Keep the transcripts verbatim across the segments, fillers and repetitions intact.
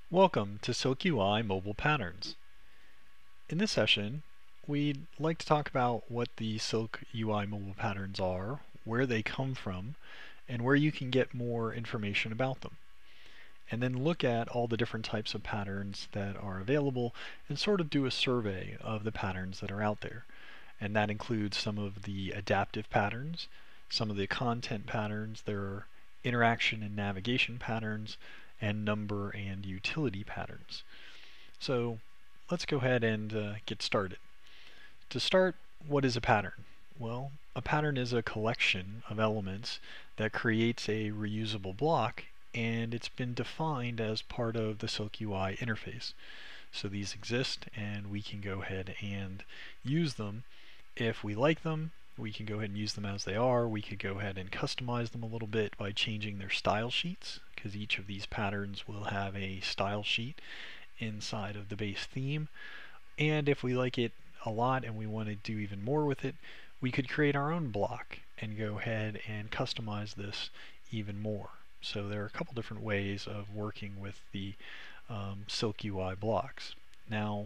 Welcome to Silk U I Mobile Patterns. In this session, we'd like to talk about what the Silk U I mobile patterns are, where they come from, and where you can get more information about them. And then look at all the different types of patterns that are available and sort of do a survey of the patterns that are out there. And that includes some of the adaptive patterns, some of the content patterns, there are interaction and navigation patterns, and number and utility patterns. So let's go ahead and uh, get started. To start, what is a pattern? Well, a pattern is a collection of elements that creates a reusable block, and it's been defined as part of the Silk U I interface. So these exist, and we can go ahead and use them. If we like them, we can go ahead and use them as they are. We could go ahead and customize them a little bit by changing their style sheets, because each of these patterns will have a style sheet inside of the base theme. And if we like it a lot and we want to do even more with it, we could create our own block and go ahead and customize this even more. So there are a couple different ways of working with the um, Silk U I blocks. Now,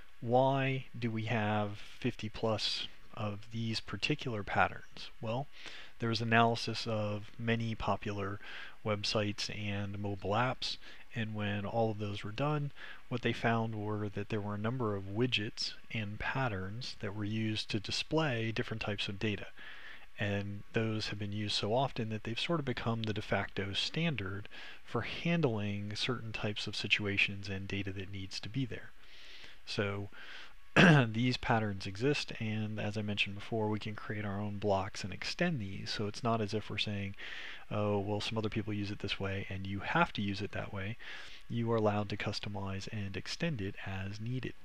why do we have fifty plus of these particular patterns? Well, there was analysis of many popular websites and mobile apps, and when all of those were done, what they found were that there were a number of widgets and patterns that were used to display different types of data. And those have been used so often that they've sort of become the de facto standard for handling certain types of situations and data that needs to be there. So these patterns exist, and as I mentioned before, we can create our own blocks and extend these. So it's not as if we're saying, oh, well, some other people use it this way and you have to use it that way. You are allowed to customize and extend it as needed.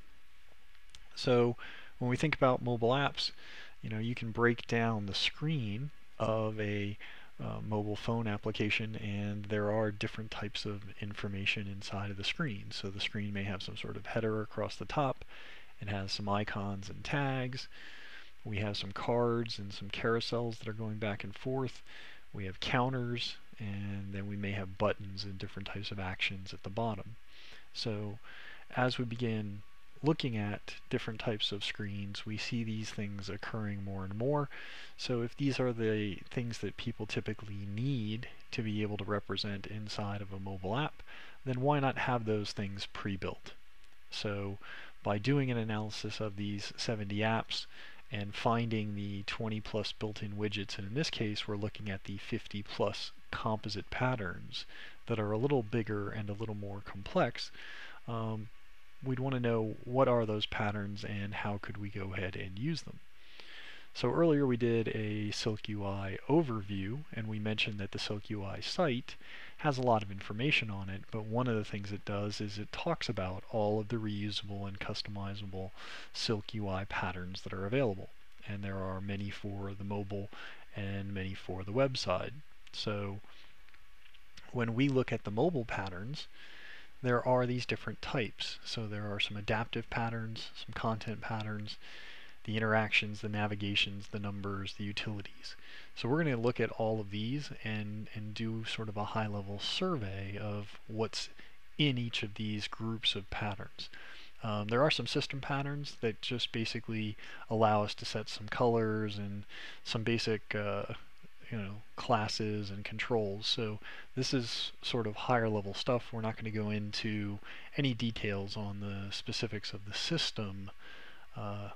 So when we think about mobile apps, you know, you can break down the screen of a uh, mobile phone application, and there are different types of information inside of the screen. So the screen may have some sort of header across the top. It has some icons and tags. We have some cards and some carousels that are going back and forth. We have counters, and then we may have buttons and different types of actions at the bottom. So as we begin looking at different types of screens, we see these things occurring more and more. So if these are the things that people typically need to be able to represent inside of a mobile app, then why not have those things pre-built? So by doing an analysis of these seventy apps and finding the twenty plus built-in widgets, and in this case we're looking at the fifty plus composite patterns that are a little bigger and a little more complex, um, we'd want to know what are those patterns and how could we go ahead and use them. So earlier we did a Silk U I overview, and we mentioned that the Silk U I site has a lot of information on it, but one of the things it does is it talks about all of the reusable and customizable Silk U I patterns that are available. And there are many for the mobile and many for the website. So when we look at the mobile patterns, there are these different types. So there are some adaptive patterns, some content patterns, the interactions, the navigations, the numbers, the utilities. So we're going to look at all of these and, and do sort of a high-level survey of what's in each of these groups of patterns. Um, there are some system patterns that just basically allow us to set some colors and some basic uh, you know, classes and controls. So this is sort of higher level stuff. We're not going to go into any details on the specifics of the system uh,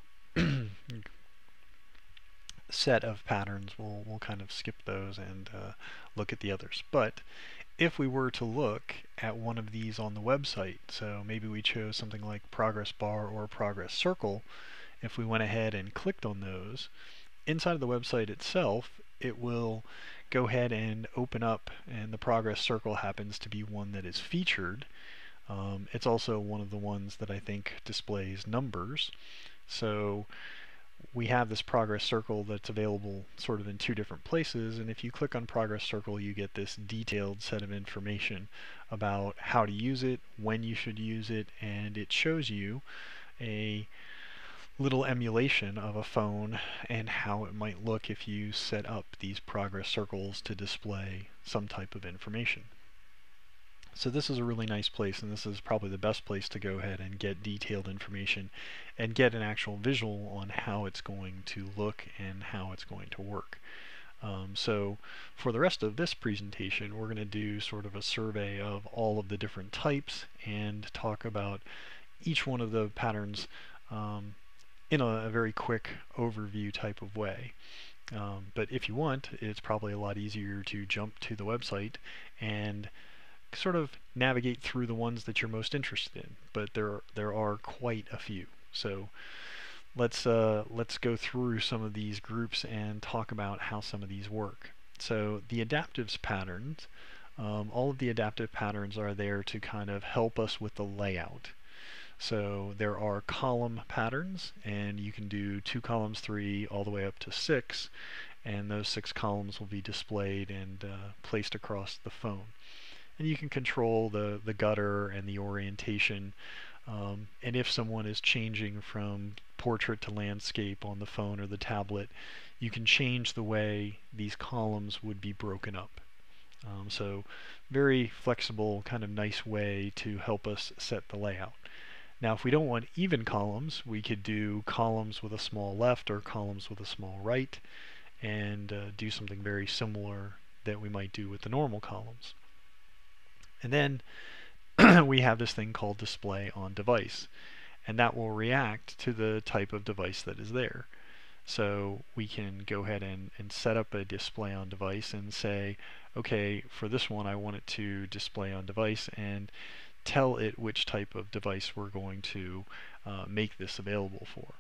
set of patterns. We'll, we'll kind of skip those and uh, look at the others. But if we were to look at one of these on the website, so maybe we chose something like progress bar or progress circle, if we went ahead and clicked on those, inside of the website itself, it will go ahead and open up, and the progress circle happens to be one that is featured. Um, it's also one of the ones that I think displays numbers. So we have this progress circle that's available sort of in two different places, and if you click on progress circle, you get this detailed set of information about how to use it, when you should use it, and it shows you a little emulation of a phone and how it might look if you set up these progress circles to display some type of information. So this is a really nice place, and this is probably the best place to go ahead and get detailed information and get an actual visual on how it's going to look and how it's going to work. Um, so for the rest of this presentation, we're going to do sort of a survey of all of the different types and talk about each one of the patterns um, in a, a very quick overview type of way. Um, but if you want, it's probably a lot easier to jump to the website and sort of navigate through the ones that you're most interested in. But there there are quite a few. So let's uh, let's go through some of these groups and talk about how some of these work. So the adaptives patterns, um, all of the adaptive patterns are there to kind of help us with the layout. So there are column patterns, and you can do two columns, three, all the way up to six, and those six columns will be displayed and uh, placed across the phone. And you can control the, the gutter and the orientation, um, and if someone is changing from portrait to landscape on the phone or the tablet, you can change the way these columns would be broken up. Um, so very flexible, kind of nice way to help us set the layout. Now if we don't want even columns, we could do columns with a small left or columns with a small right, and uh, do something very similar that we might do with the normal columns. And then we have this thing called display on device, and that will react to the type of device that is there. So we can go ahead and, and set up a display on device and say, okay, for this one I want it to display on device, and tell it which type of device we're going to uh, make this available for.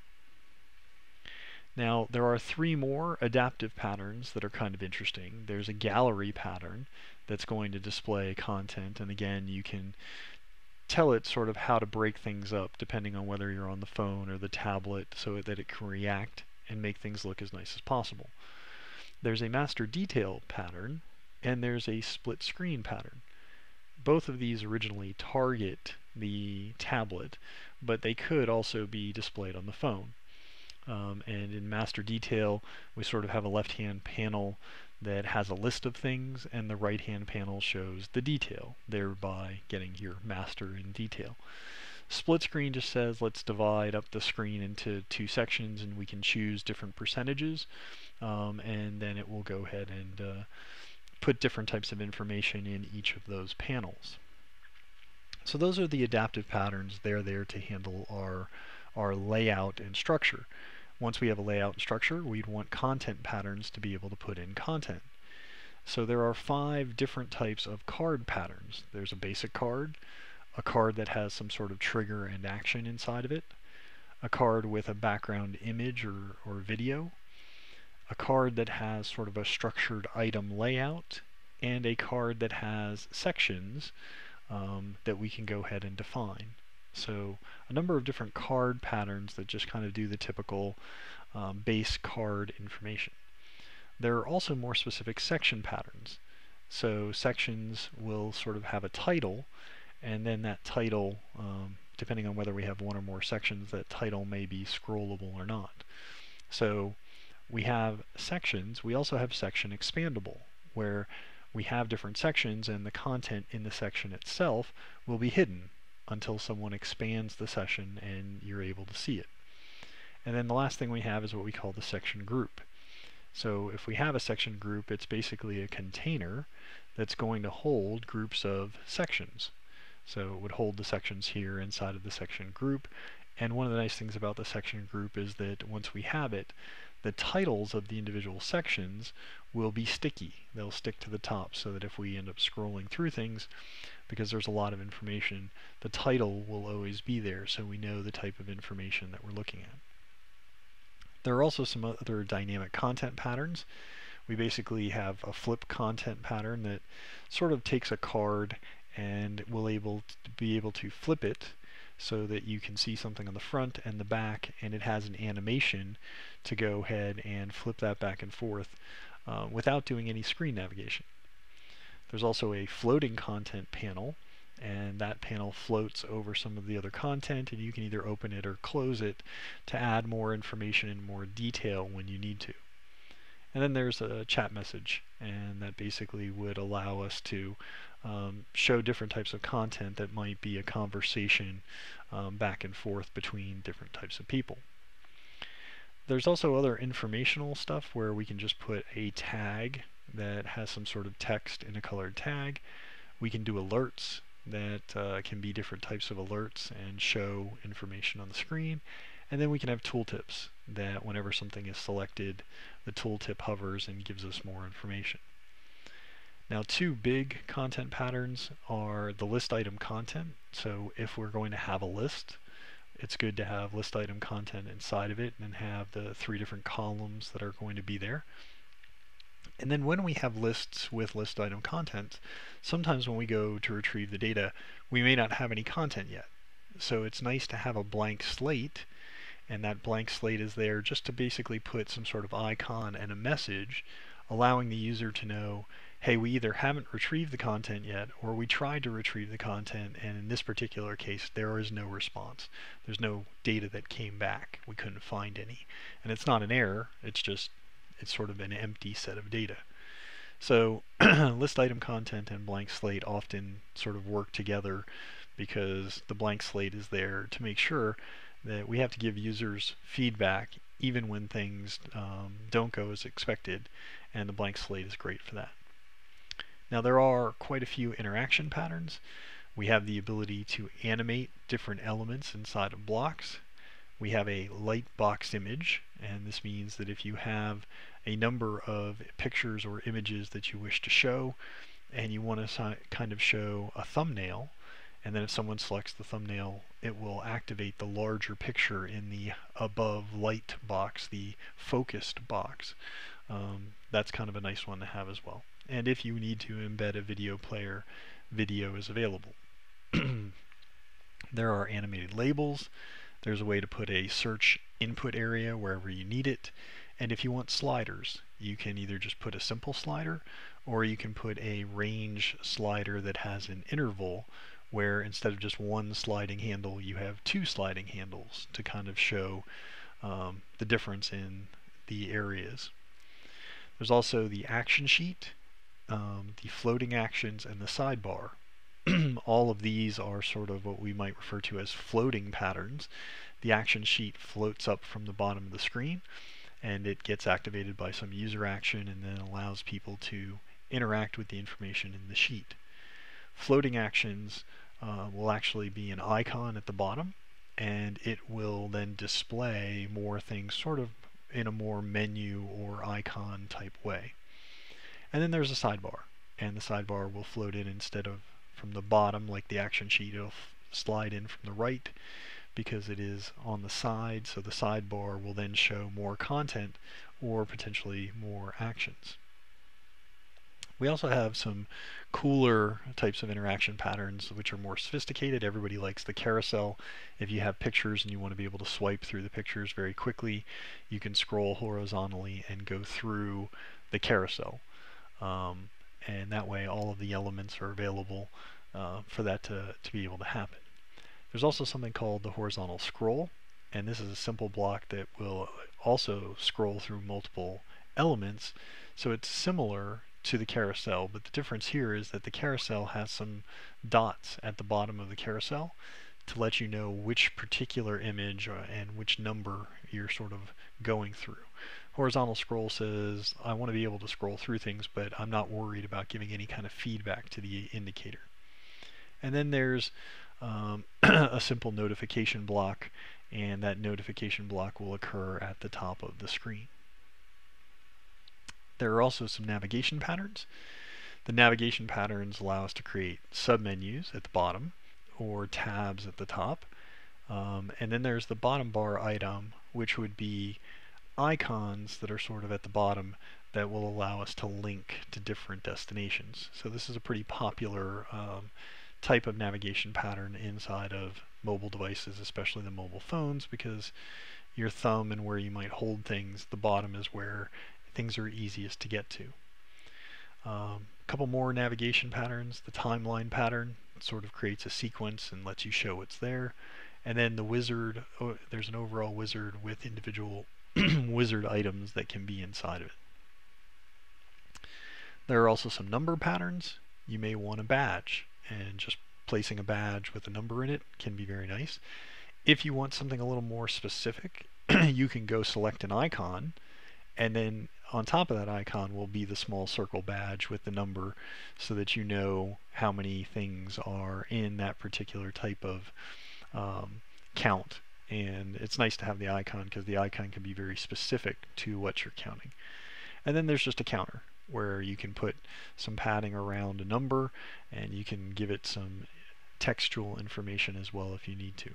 Now there are three more adaptive patterns that are kind of interesting. There's a gallery pattern that's going to display content, and again you can tell it sort of how to break things up depending on whether you're on the phone or the tablet, so that it can react and make things look as nice as possible. There's a master detail pattern, and there's a split screen pattern. Both of these originally target the tablet, but they could also be displayed on the phone. Um, and in master detail, we sort of have a left-hand panel that has a list of things, and the right-hand panel shows the detail, thereby getting your master in detail. Split screen just says let's divide up the screen into two sections, and we can choose different percentages, um, and then it will go ahead and uh, put different types of information in each of those panels. So those are the adaptive patterns. They're there to handle our, our layout and structure. Once we have a layout and structure, we'd want content patterns to be able to put in content. So there are five different types of card patterns. There's a basic card, a card that has some sort of trigger and action inside of it, a card with a background image or, or video, a card that has sort of a structured item layout, and a card that has sections um, that we can go ahead and define. So a number of different card patterns that just kind of do the typical um, base card information. There are also more specific section patterns. So sections will sort of have a title, and then that title, um, depending on whether we have one or more sections, that title may be scrollable or not. So we have sections. We also have section expandable, where we have different sections and the content in the section itself will be hidden until someone expands the session and you're able to see it. And then the last thing we have is what we call the section group. So if we have a section group, it's basically a container that's going to hold groups of sections. So it would hold the sections here inside of the section group. And one of the nice things about the section group is that once we have it, the titles of the individual sections will be sticky. They'll stick to the top, so that if we end up scrolling through things, because there's a lot of information, the title will always be there, so we know the type of information that we're looking at. There are also some other dynamic content patterns. We basically have a flip content pattern that sort of takes a card and will able to be able to flip it so that you can see something on the front and the back, and it has an animation to go ahead and flip that back and forth uh, without doing any screen navigation. There's also a floating content panel, and that panel floats over some of the other content, and you can either open it or close it to add more information and more detail when you need to. And then there's a chat message, and that basically would allow us to um, show different types of content that might be a conversation um, back and forth between different types of people. There's also other informational stuff where we can just put a tag that has some sort of text in a colored tag. We can do alerts that uh, can be different types of alerts and show information on the screen. And then we can have tooltips that whenever something is selected, the tooltip hovers and gives us more information. Now, two big content patterns are the list item content. So if we're going to have a list, it's good to have list item content inside of it and have the three different columns that are going to be there. And then when we have lists with list item content, sometimes when we go to retrieve the data, we may not have any content yet. So it's nice to have a blank slate, and that blank slate is there just to basically put some sort of icon and a message, allowing the user to know, hey, we either haven't retrieved the content yet, or we tried to retrieve the content, and in this particular case, there is no response. There's no data that came back. We couldn't find any. And it's not an error, it's just, it's sort of an empty set of data. So list item content and blank slate often sort of work together because the blank slate is there to make sure that we have to give users feedback even when things um, don't go as expected, and the blank slate is great for that. Now there are quite a few interaction patterns. We have the ability to animate different elements inside of blocks. We have a light box image, and this means that if you have a number of pictures or images that you wish to show, and you want to kind of show a thumbnail, and then if someone selects the thumbnail, it will activate the larger picture in the above light box, the focused box. Um, that's kind of a nice one to have as well. And if you need to embed a video player, video is available. There are animated labels. There's a way to put a search input area wherever you need it. And if you want sliders, you can either just put a simple slider, or you can put a range slider that has an interval where instead of just one sliding handle, you have two sliding handles to kind of show um, the difference in the areas. There's also the action sheet, um, the floating actions, and the sidebar. All of these are sort of what we might refer to as floating patterns. The action sheet floats up from the bottom of the screen, and it gets activated by some user action and then allows people to interact with the information in the sheet. Floating actions uh, will actually be an icon at the bottom, and it will then display more things sort of in a more menu or icon type way. And then there's a sidebar, and the sidebar will float in instead of from the bottom like the action sheet. It'll slide in from the right because it is on the side, so the sidebar will then show more content or potentially more actions. We also have some cooler types of interaction patterns which are more sophisticated. Everybody likes the carousel. If you have pictures and you want to be able to swipe through the pictures very quickly, you can scroll horizontally and go through the carousel. Um, and that way all of the elements are available uh, for that to, to be able to happen. There's also something called the horizontal scroll, and this is a simple block that will also scroll through multiple elements, so it's similar to the carousel, but the difference here is that the carousel has some dots at the bottom of the carousel to let you know which particular image or, and which number you're sort of going through. Horizontal scroll says, I want to be able to scroll through things, but I'm not worried about giving any kind of feedback to the indicator. And then there's um, a simple notification block, and that notification block will occur at the top of the screen. There are also some navigation patterns. The navigation patterns allow us to create submenus at the bottom or tabs at the top. Um, and then there's the bottom bar item, which would be icons that are sort of at the bottom that will allow us to link to different destinations. So this is a pretty popular um, type of navigation pattern inside of mobile devices, especially the mobile phones, because your thumb and where you might hold things, the bottom is where things are easiest to get to. Um, a couple more navigation patterns. The timeline pattern sort of creates a sequence and lets you show what's there. And then the wizard, oh, there's an overall wizard with individual wizard items that can be inside of it. There are also some number patterns. you may want a badge, and just placing a badge with a number in it can be very nice. If you want something a little more specific, you can go select an icon, and then on top of that icon will be the small circle badge with the number, so that you know how many things are in that particular type of um, count. And it's nice to have the icon, because the icon can be very specific to what you're counting. And then there's just a counter, where you can put some padding around a number, and you can give it some textual information as well if you need to.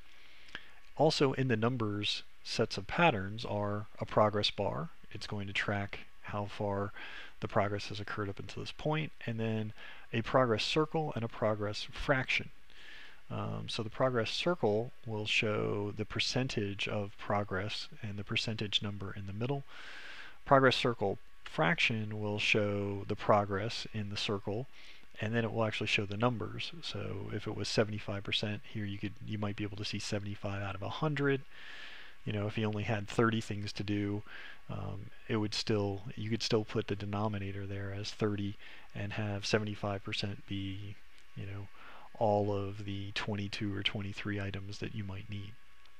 Also, in the numbers sets of patterns are a progress bar. It's going to track how far the progress has occurred up until this point, and then a progress circle and a progress fraction. Um, so the progress circle will show the percentage of progress and the percentage number in the middle. Progress circle fraction will show the progress in the circle, and then it will actually show the numbers. So if it was seventy-five percent here, you could you might be able to see seventy-five out of one hundred. You know, if you only had thirty things to do, um, it would still you could still put the denominator there as thirty and have seventy-five percent be, you know, all of the twenty-two or twenty-three items that you might need.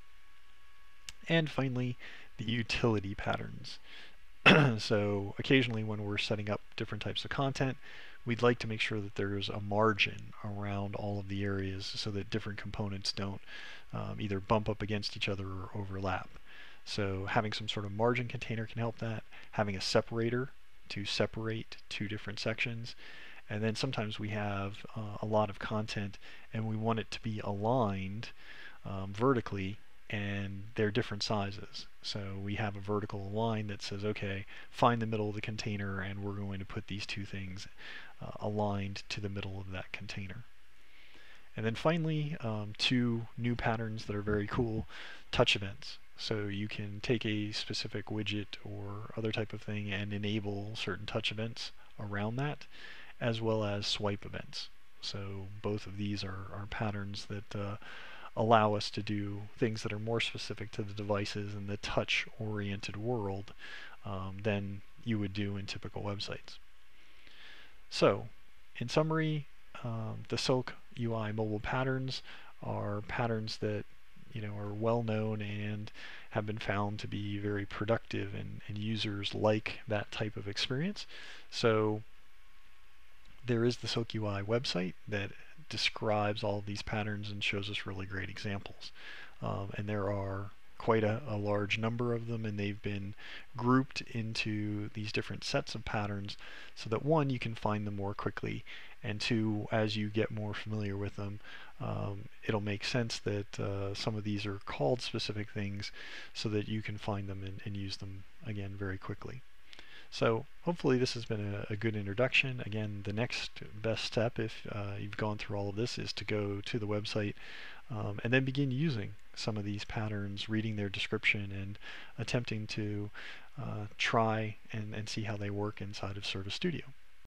And finally, the utility patterns. So occasionally when we're setting up different types of content, we'd like to make sure that there's a margin around all of the areas, so that different components don't um, either bump up against each other or overlap. So having some sort of margin container can help that. Having a separator to separate two different sections. And then sometimes we have uh, a lot of content and we want it to be aligned um, vertically, and they're different sizes. So we have a vertical line that says, okay, find the middle of the container, and we're going to put these two things uh, aligned to the middle of that container. And then finally, um, two new patterns that are very cool: touch events. So you can take a specific widget or other type of thing and enable certain touch events around that, as well as swipe events. So both of these are, are patterns that uh, allow us to do things that are more specific to the devices and the touch-oriented world um, than you would do in typical websites. So, in summary, um, the Silk U I mobile patterns are patterns that you know are well known and have been found to be very productive, and, and users like that type of experience. So there is the Silk U I website that describes all of these patterns and shows us really great examples. Um, and there are quite a, a large number of them, and they've been grouped into these different sets of patterns so that, one, you can find them more quickly, and two, as you get more familiar with them, um, it'll make sense that uh, some of these are called specific things so that you can find them and, and use them again very quickly. So hopefully this has been a, a good introduction. Again, the next best step, if uh, you've gone through all of this, is to go to the website um, and then begin using some of these patterns, reading their description, and attempting to uh, try and, and see how they work inside of Service Studio.